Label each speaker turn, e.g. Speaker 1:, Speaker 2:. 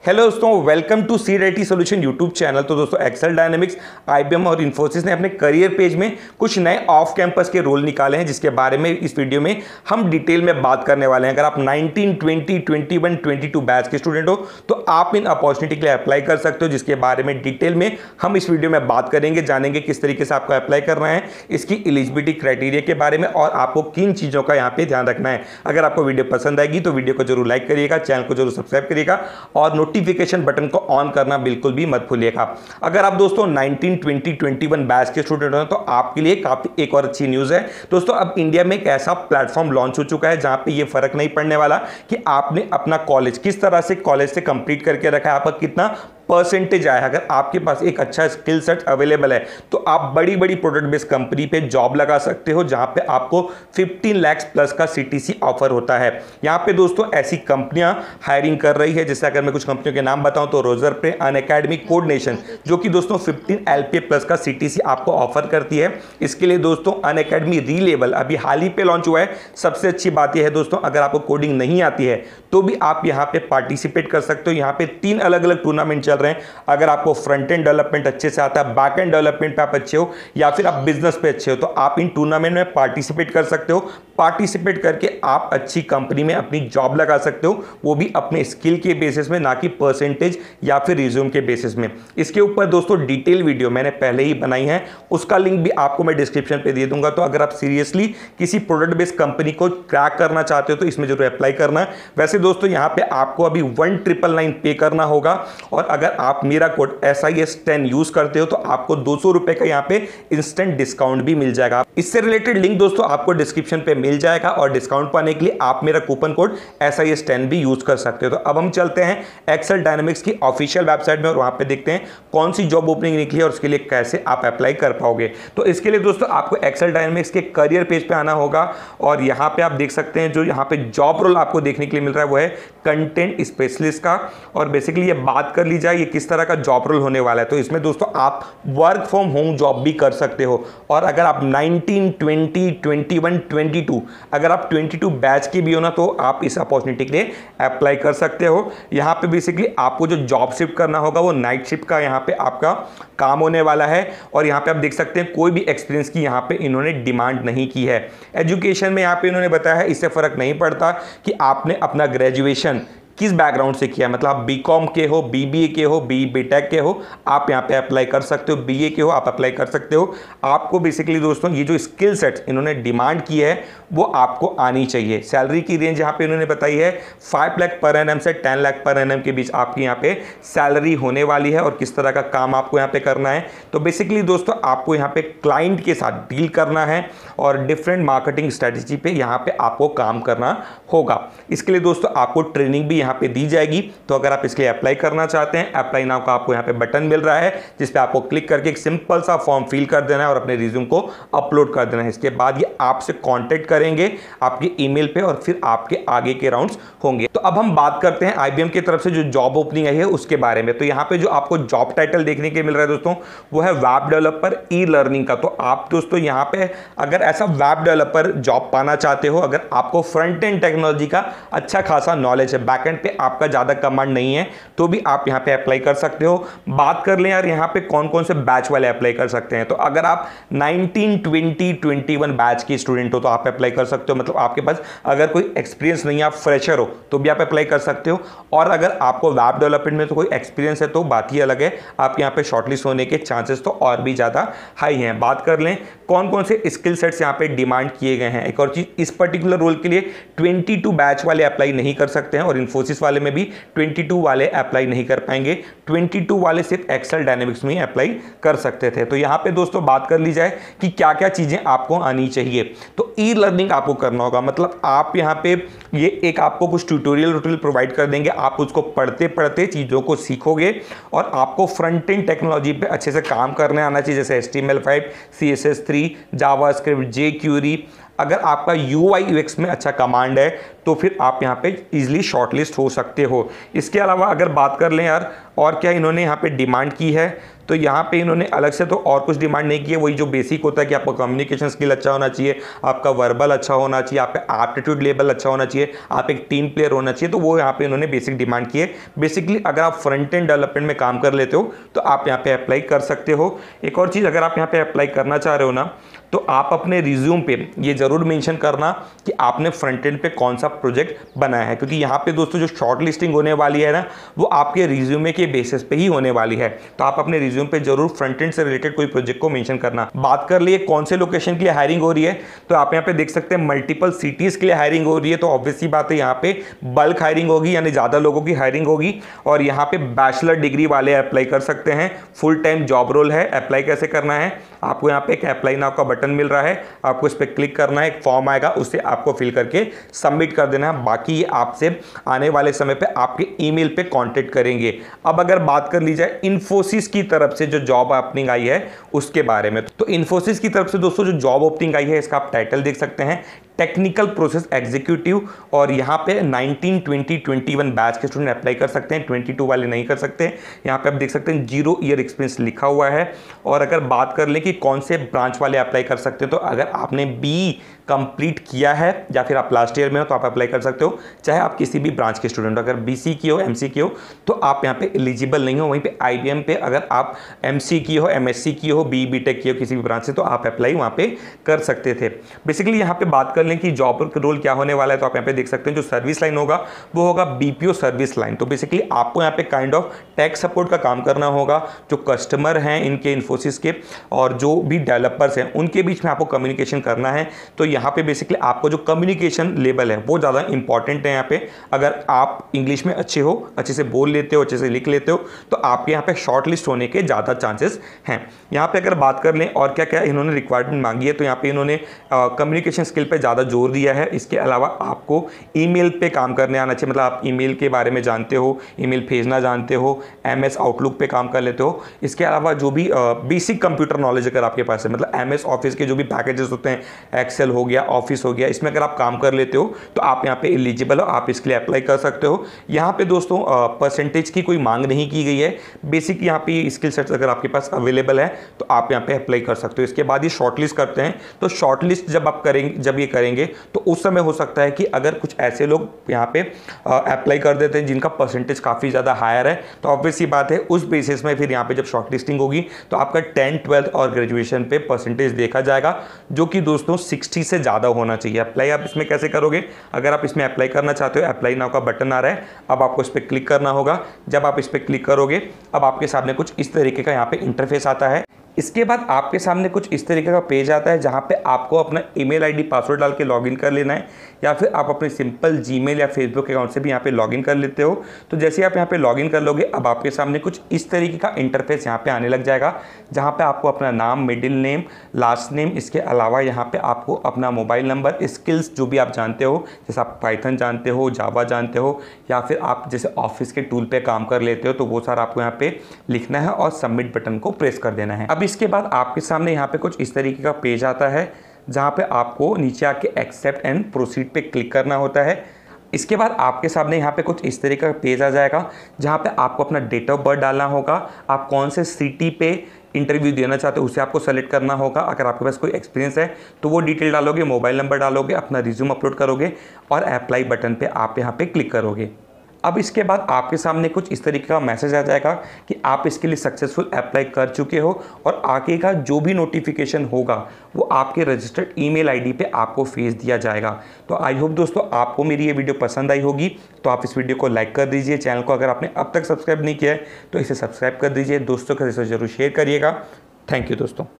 Speaker 1: Hello दोस्तों, welcome to seed IT solution YouTube channel. तो दोस्तों एक्सेल डायनेमिक्स, आईबीएम और इन्फोसिस ने अपने करियर पेज में कुछ नए ऑफ कैंपस के रोल निकाले हैं, जिसके बारे में इस वीडियो में हम डिटेल में बात करने वाले हैं। अगर आप 19, 20, 21, 22 बैच के स्टूडेंट हो तो आप इन अपॉर्चुनिटी के लिए अप्लाई कर सकते हो, जिसके बारे में डिटेल में हम इस वीडियो में बात करेंगे, जानेंगे किस तरीके से आपको अप्लाई करना है, इसकी एलिजिबिलिटी क्राइटेरिया के बारे में और आपको किन चीज़ों का यहाँ पे ध्यान रखना है। अगर आपको वीडियो पसंद आएगी तो वीडियो को जरूर लाइक करिएगा, चैनल को जरूर सब्सक्राइब करिएगा और नोटिफिकेशन बटन को ऑन करना बिल्कुल भी मत भूलिएगा। अगर आप दोस्तों 19, 20, 21 बैच के स्टूडेंट हो तो आपके लिए काफी एक और अच्छी न्यूज़ है। दोस्तों अब इंडिया में एक ऐसा प्लेटफॉर्म लॉन्च हो चुका है जहां पे ये फर्क नहीं पड़ने वाला कि आपने अपना कॉलेज किस तरह से कॉलेज से कंप्लीट करके रखा है, आपका कितना परसेंटेज आया है। अगर आपके पास एक अच्छा स्किल सेट अवेलेबल है तो आप बड़ी बड़ी प्रोडक्ट बेस्ड कंपनी पे जॉब लगा सकते हो, जहां पे आपको 15 लाख प्लस का सीटीसी ऑफर होता है। यहां पे दोस्तों ऐसी कंपनियां हायरिंग कर रही है, जैसे अगर मैं कुछ कंपनियों के नाम बताऊं तो रोजर पे, अनअकैडमी, कोडनेशन, जो कि दोस्तों 15 एलपीए प्लस का सीटीसी आपको ऑफर करती है। इसके लिए दोस्तों अनअकैडमी रीलेवल अभी हाल ही पे लॉन्च हुआ है। सबसे अच्छी बात यह है दोस्तों, अगर आपको कोडिंग नहीं आती है तो भी आप यहां पे पार्टिसिपेट कर सकते हो। यहां पे 3 अलग अलग टूर्नामेंट चल रहे हैं। अगर आपको फ्रंट एंड डेवलपमेंट अच्छे से आता है, बैक एंड डेवलपमेंट पे आप अच्छे हो या फिर आप बिजनेस पे अच्छे हो, तो आप इन टूर्नामेंट में पार्टिसिपेट कर सकते हो। पार्टिसिपेट करके आप अच्छी कंपनी में अपनी जॉब लगा सकते हो, वो भी अपने स्किल के बेसिस में, ना कि परसेंटेज या फिर रिज्यूम के बेसिस में। इसके ऊपर दोस्तों डिटेल वीडियो मैंने पहले ही बनाई है, उसका लिंक भी आपको मैं डिस्क्रिप्शन पे दे दूंगा। तो अगर आप सीरियसली किसी प्रोडक्ट बेस्ड कंपनी को क्रैक करना चाहते हो तो इसमें जरूर अप्लाई करना है। वैसे दोस्तों यहाँ पे आपको अभी 1999 पे करना होगा और अगर आप मेरा कोड SIS10 यूज करते हो तो आपको 200 रुपए का यहाँ पे इंस्टेंट डिस्काउंट भी मिल जाएगा। इससे रिलेटेड लिंक दोस्तों आपको डिस्क्रिप्शन पे मिल जाएगा और डिस्काउंट पाने के लिए आप मेरा कूपन कोड SIS10 भी यूज कर सकते हो। तो अब हम चलते हैं एक्सेल डायनेमिक्स की ऑफिशियल वेबसाइट में और वहां पे देखते हैं कौन सी जॉब ओपनिंग निकली है और उसके लिए कैसे आप अप्लाई कर पाओगे। तो इसके लिए दोस्तों आपको एक्सेल डायनेमिक्स के करियर पेज पे आना होगा और यहाँ पे आप देख सकते हैं जो यहाँ पे जॉब रोल आपको देखने के लिए मिल रहा है वो है कंटेंट स्पेशलिस्ट का। और बेसिकली ये बात कर ली जाए ये किस तरह का जॉब रोल होने वाला है, तो इसमें दोस्तों आप वर्क फ्रॉम होम जॉब भी कर सकते हो। और अगर आप 19, 20, 21, 22 अगर आप 22 बैच के भी हो ना तो आप इस अपॉर्चुनिटी के लिए अप्लाई कर सकते हो। यहाँ पे बेसिकली आपको जो जॉब शिफ्ट करना होगा वो नाइट शिफ्ट का यहाँ पे आपका काम होने वाला है। और यहाँ पे आप देख सकते हैं कोई भी एक्सपीरियंस की यहाँ पे इन्होंने डिमांड नहीं की है। एजुकेशन में यहाँ पे इन्होंने बताया है इससे फर्क नहीं पड़ता कि आपने अपना ग्रेजुएशन किस बैकग्राउंड से किया, मतलब आप बीकॉम के हो, बीबीए के हो, बीटेक के हो, आप यहाँ पे अप्लाई कर सकते हो। बीए के हो आप अप्लाई कर सकते हो। आपको बेसिकली दोस्तों ये जो स्किल सेट इन्होंने डिमांड की है वो आपको आनी चाहिए। सैलरी की रेंज यहाँ पे इन्होंने बताई है 5 लाख पर एनएम से 10 लाख पर एनएम के बीच आपकी यहाँ पे सैलरी होने वाली है। और किस तरह का काम आपको यहाँ पे करना है, तो बेसिकली दोस्तों आपको यहाँ पे क्लाइंट के साथ डील करना है और डिफरेंट मार्केटिंग स्ट्रेटेजी पे यहाँ पे आपको काम करना होगा। इसके लिए दोस्तों आपको ट्रेनिंग भी यहाँ पे दी जाएगी। तो अगर आप इसके लिए अप्लाई करना चाहते हैं, अप्लाई नाउ का आपको यहाँ पे बटन मिल रहा है जिस पे आपको क्लिक करके एक सिंपल सा फॉर्म फिल कर देना है और अपने रिज्यूम को अपलोड कर देना है। इसके बाद ये आपसे कांटेक्ट करेंगे आपके ईमेल पे और फिर आपके आगे के राउंड्स होंगे। तो अब हम बात करते हैं आईबीएम की तरफ से जो जॉब ओपनिंग आई है उसके बारे में। तो यहाँ पे जो आपको जॉब टाइटल देखने के मिल रहा है दोस्तों वो है वेब डेवलपर ई लर्निंग का। तो आप दोस्तों यहाँ पे अगर ऐसा वेब डेवलपर जॉब पाना चाहते हो, अगर आपको फ्रंट एंड टेक्नोलॉजी का अच्छा खासा नॉलेज है, बैक एंड पे आपका ज्यादा कमांड नहीं है, तो भी आप यहाँ पे अप्लाई कर सकते हो। बात कर लें यार यहाँ पे कौन कौन से बैच वाले अप्लाई कर सकते हैं, तो अगर आप 19, 20, 21 बैच के स्टूडेंट हो तो आप अप्लाई कर सकते हो। मतलब आपके पास अगर कोई एक्सपीरियंस नहीं है, आप फ्रेशर हो तो भी आप अप्लाई कर सकते हो। और अगर आपको वेब डेवलपमेंट में तो कोई एक्सपीरियंस है तो बात ही अलग है, आप यहाँ पे शॉर्टलिस्ट होने के चांसेस तो और भी ज्यादा हाई हैं। बात कर लें कौन कौन से स्किल सेट्स यहाँ पे डिमांड किए गए हैं। एक और चीज, इस पर्टिकुलर रोल के लिए 22 बैच वाले अप्लाई नहीं कर सकते हैं और इन्फोसिस वाले में भी 22 वाले अप्लाई नहीं कर पाएंगे। 22 वाले सिर्फ एक्सेल डायनेमिक्स में ही अप्लाई कर सकते थे। तो यहाँ पे दोस्तों बात कर ली जाए कि क्या क्या चीजें आपको आनी चाहिए, तो ई लर्निंग आपको करना होगा। मतलब आप यहाँ पे ये एक आपको कुछ ट्यूटोरियल प्रोवाइड कर देंगे, आप उसको पढ़ते पढ़ते चीजों को सीखोगे और आपको फ्रंट एंड टेक्नोलॉजी पे अच्छे से काम करने आना चाहिए, जैसे HTML5, CSS3, जावास्क्रिप्ट, jQuery। अगर आपका UI UX में अच्छा कमांड है तो फिर आप यहाँ पे इजीली शॉर्टलिस्ट हो सकते हो। इसके अलावा अगर बात कर लें यार और क्या इन्होंने यहाँ पे डिमांड की है, तो यहाँ पे इन्होंने अलग से तो और कुछ डिमांड नहीं की है। वही जो बेसिक होता है कि आपका कम्युनिकेशन स्किल अच्छा होना चाहिए, आपका वर्बल अच्छा होना चाहिए, आपका एप्टीट्यूड लेवल अच्छा होना चाहिए, आप एक टीम प्लेयर होना चाहिए, तो वो यहाँ पे इन्होंने बेसिक डिमांड की है। बेसिकली अगर आप फ्रंट एंड डेवलपमेंट में काम कर लेते हो तो आप यहाँ पे अप्लाई कर सकते हो। एक और चीज़, अगर आप यहाँ पे अप्लाई करना चाह रहे हो ना, तो आप अपने रिज्यूम पे ये जरूर मेंशन करना कि आपने फ्रंट एंड पे कौन सा प्रोजेक्ट बनाया है, क्योंकि यहाँ पे दोस्तों जो शॉर्ट लिस्टिंग होने वाली है ना, वो आपके रिज्यूमे के बेसिस पे ही होने वाली है। तो आप अपने रिज्यूम पे जरूर फ्रंट एंड से रिलेटेड कोई प्रोजेक्ट को मेंशन करना। बात कर लिए कौन से लोकेशन के लिए हायरिंग हो रही है, तो आप यहाँ पे देख सकते हैं मल्टीपल सिटीज के लिए हायरिंग हो रही है। तो ऑब्वियस सी बात है, यहाँ पे बल्क हायरिंग होगी, यानी ज्यादा लोगों की हायरिंग होगी। और यहाँ पे बैचलर डिग्री वाले अप्लाई कर सकते हैं। फुल टाइम जॉब रोल है। अप्लाई कैसे करना है, आपको यहाँ पे एक अप्लाई नाउ का बटन मिल रहा है, आपको इस पर क्लिक करना है, एक फॉर्म आएगा, उससे आपको फिल करके सबमिट कर देना है। बाकी ये आपसे आने वाले समय पे आपके ईमेल पे कांटेक्ट करेंगे। अब अगर बात कर ली जाए इन्फोसिस की तरफ से जो जॉब ओपनिंग आई है उसके बारे में, तो इन्फोसिस की तरफ से दोस्तों जो जॉब ओपनिंग आई है, इसका आप टाइटल देख सकते हैं, टेक्निकल प्रोसेस एग्जीक्यूटिव। और यहाँ पे 19, 20, 21 बैच के स्टूडेंट अप्लाई कर सकते हैं, 22 वाले नहीं कर सकते। यहाँ पे आप देख सकते हैं 0 ईयर एक्सपीरियंस लिखा हुआ है। और अगर बात कर लें कि कौन से ब्रांच वाले अप्लाई कर सकते हैं, तो अगर आपने बी कंप्लीट किया है या फिर आप लास्ट ईयर में हो तो आप अप्लाई कर सकते हो, चाहे आप किसी भी ब्रांच के स्टूडेंट हो। अगर बीसी की हो, एमसी की हो, तो आप यहाँ पे एलिजिबल नहीं हो। वहीं पे आईबीएम पे अगर आप एमसी की हो, एमएससी की हो, बीटेक की हो किसी भी ब्रांच से, तो आप अप्लाई वहाँ पे कर सकते थे। बेसिकली यहाँ पे बात कर लें कि जॉब रोल क्या होने वाला है, तो आप यहाँ पे देख सकते हैं जो सर्विस लाइन होगा वो होगा बीपीओ सर्विस लाइन। तो बेसिकली आपको यहाँ पे काइंड ऑफ टेक सपोर्ट का काम करना होगा। जो कस्टमर हैं इनके इन्फोसिस के और जो भी डेवलपर्स हैं उनके बीच में आपको कम्युनिकेशन करना है। तो यहाँ पे बेसिकली आपको जो कम्युनिकेशन लेवल है वो ज़्यादा इंपॉर्टेंट है। यहाँ पे अगर आप इंग्लिश में अच्छे हो, अच्छे से बोल लेते हो, अच्छे से लिख लेते हो, तो आपके यहाँ पे शॉर्ट लिस्ट होने के ज़्यादा चांसेस हैं। यहाँ पे अगर बात कर लें और क्या क्या इन्होंने रिक्वायरमेंट मांगी है, तो यहाँ पे इन्होंने कम्युनिकेशन स्किल पे ज़्यादा जोर दिया है। इसके अलावा आपको ईमेल पे काम करने आना चाहिए, मतलब आप ईमेल के बारे में जानते हो, ईमेल भेजना जानते हो, एमएस आउटलुक पे काम कर लेते हो। इसके अलावा जो भी बेसिक कंप्यूटर नॉलेज अगर आपके पास है, मतलब एमएस ऑफिस के जो भी पैकेजेस होते हैं, एक्सेल हो गया, ऑफिस हो गया, इसमें अगर आप काम कर लेते हो तो आप यहाँ पे एलिजिबल हो, आप इसके लिए अप्लाई कर सकते हो। यहाँ पे दोस्तों परसेंटेज की कोई मांग नहीं की गई है। बेसिक यहाँ पे स्किल सेट्स अगर आपके पास अवेलेबल है तो आप यहाँ पे अप्लाई कर सकते हो। इसके बाद ये शॉर्टलिस्ट करते हैं, तो शॉर्टलिस्ट जब आप करेंगे, जब ये करेंगे तो उस समय हो सकता है कि अगर कुछ ऐसे लोग यहाँ पे अप्लाई कर देते हैं जिनका परसेंटेज काफ़ी ज़्यादा हायर है, तो ऑब्वियस सी बात है उस बेसिस में फिर यहाँ पे जब शॉर्टलिस्टिंग होगी तो आपका 10, 12 और ग्रेजुएशन पे परसेंटेज देखा जाएगा, जो कि दोस्तों 60 से ज़्यादा होना चाहिए। अप्लाई आप इसमें कैसे करोगे, अगर आप इसमें अप्लाई करना चाहते हो, अप्लाई नाउ का बटन आ रहा है, अब आपको इस पर क्लिक करना होगा। जब आप इस पर क्लिक करोगे अब आपके सामने कुछ इस तरीके का यहाँ पे इंटरफेस आता है। इसके बाद आपके सामने कुछ इस तरीके का पेज आता है जहाँ पे आपको अपना ईमेल आईडी पासवर्ड डाल के लॉगिन कर लेना है, या फिर आप अपने सिंपल जीमेल या फेसबुक अकाउंट से भी यहाँ पे लॉगिन कर लेते हो। तो जैसे आप यहाँ पे लॉगिन कर लोगे अब आपके सामने कुछ इस तरीके का इंटरफेस यहाँ पे आने लग जाएगा, जहाँ पे आपको अपना नाम, मिडिल नेम, लास्ट नेम, इसके अलावा यहाँ पे आपको अपना मोबाइल नंबर, स्किल्स जो भी आप जानते हो, जैसे आप पाइथन जानते हो, जावा जानते हो, या फिर आप जैसे ऑफिस के टूल पे काम कर लेते हो, तो वो सारा आपको यहाँ पे लिखना है और सबमिट बटन को प्रेस कर देना है। अब इसके बाद आपके सामने यहाँ पे कुछ इस तरीके का पेज आता है जहाँ पे आपको नीचे आके एक्सेप्ट एंड प्रोसीड पे क्लिक करना होता है। इसके बाद आपके सामने यहाँ पे कुछ इस तरीके का पेज आ जाएगा जहाँ पे आपको अपना डेट ऑफ बर्थ डालना होगा, आप कौन से सिटी पे इंटरव्यू देना चाहते हो उसे आपको सेलेक्ट करना होगा। अगर आपके पास कोई एक्सपीरियंस है तो वो डिटेल डालोगे, मोबाइल नंबर डालोगे, अपना रिज्यूम अपलोड करोगे और अप्लाई बटन पे आप यहाँ पे क्लिक करोगे। अब इसके बाद आपके सामने कुछ इस तरीके का मैसेज आ जाएगा कि आप इसके लिए सक्सेसफुल अप्लाई कर चुके हो, और आगे का जो भी नोटिफिकेशन होगा वो आपके रजिस्टर्ड ईमेल आईडी पे आपको भेज दिया जाएगा। तो आई होप दोस्तों आपको मेरी ये वीडियो पसंद आई होगी, तो आप इस वीडियो को लाइक कर दीजिए। चैनल को अगर आपने अब तक सब्सक्राइब नहीं किया है तो इसे सब्सक्राइब कर दीजिए, दोस्तों के साथ जरूर शेयर करिएगा। थैंक यू दोस्तों।